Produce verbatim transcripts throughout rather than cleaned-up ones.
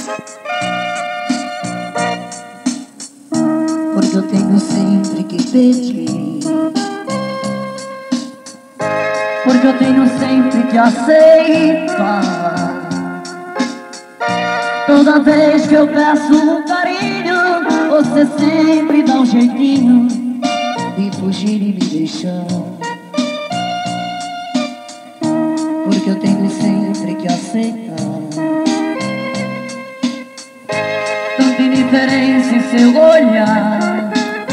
Porque eu tenho sempre que pedir, porque eu tenho sempre que aceitar. Toda vez que eu peço um carinho, você sempre dá um jeitinho de fugir e me deixar. Porque eu tenho sempre que aceitar tanta indiferença em seu olhar.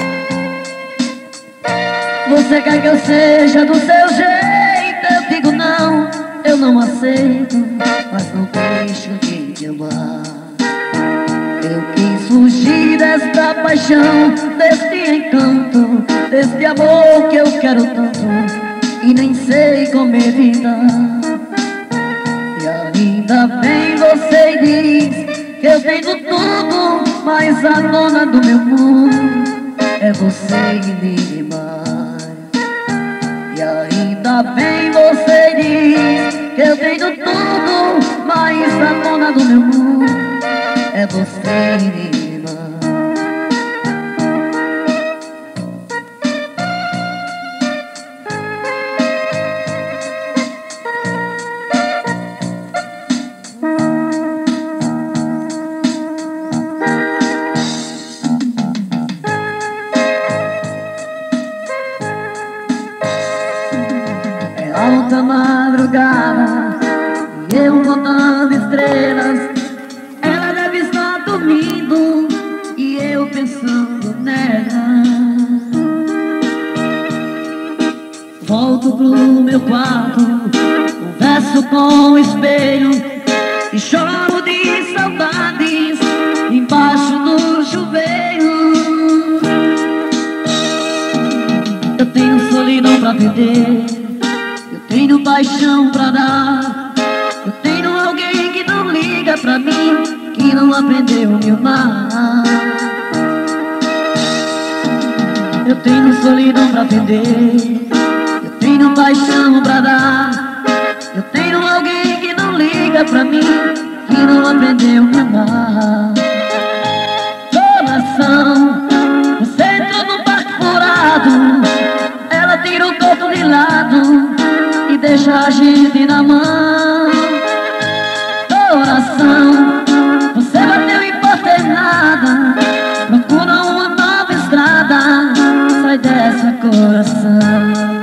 Você quer que eu seja do seu jeito, eu digo não, eu não aceito, mas não deixo de te amar. Eu quis fugir desta paixão, deste encanto, deste amor que eu quero tanto e nem sei como evitar. E ainda bem você diz que eu tenho tudo, mas a dona do meu mundo é você e ninguém mais. E ainda bem você diz que eu tenho tudo, mas a dona do meu mundo é você e ninguém mais. É alta madrugada e eu contando estrelas. Ela deve estar dormindo e eu pensando nela. Volto pro meu quarto, converso com o espelho e choro de saudades embaixo do chuveiro. Eu tenho solidão pra perder, eu tenho paixão pra dar, eu tenho alguém que não liga pra mim, que não aprendeu a me amar. Eu tenho solidão pra perder, eu tenho paixão pra dar, eu tenho alguém que não liga pra mim, que não aprendeu a me amar. Coração, você entrou num barco furado, ela tira o corpo de lado e deixa a gente na mão. Coração, você bateu em porta errada, procura uma nova estrada, sai dessa, coração.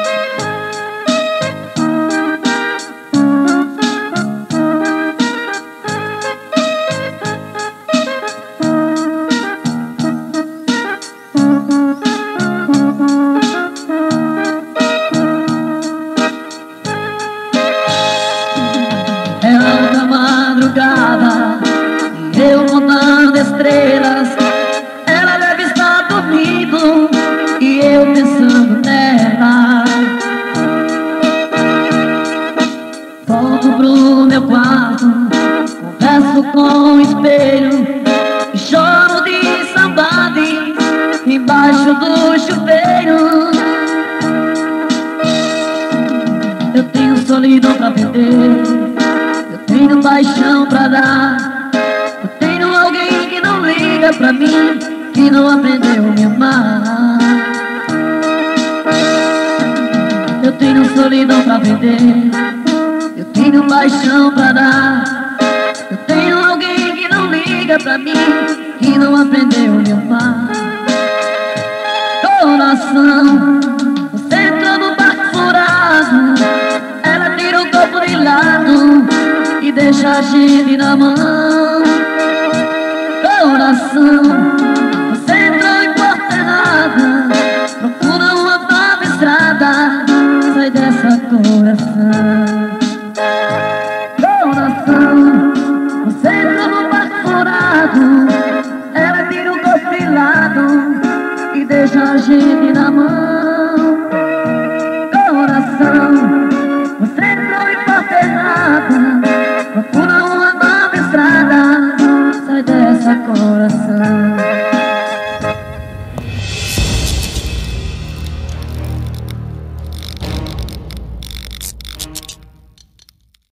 É alta madrugada e eu contando estrelas. Ela deve estar dormindo e eu pensando nela. Volto pro meu quarto, converso com o espelho e choro de saudade embaixo do chuveiro. Eu tenho solidão pra perder, eu tenho paixão pra dar, eu tenho alguém que não liga pra mim, que não aprendeu a me amar. Eu tenho solidão pra perder, eu tenho paixão pra dar, eu tenho alguém que não liga pra mim, que não aprendeu a me amar. Coração, você entrou no barco furado, ela tira o corpo de lado e deixa a gente na mão. Coração,